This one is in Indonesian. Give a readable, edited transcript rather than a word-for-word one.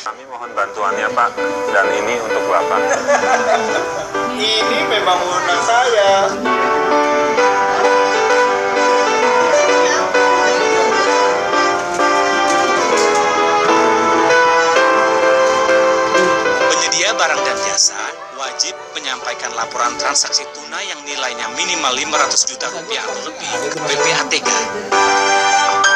Kami mohon bantuannya Pak, dan ini untuk Bapak. Ini memang wewenang saya. Penyedia barang dan jasa wajib menyampaikan laporan transaksi tunai yang nilainya minimal 500 juta rupiah atau lebih ke PPATK.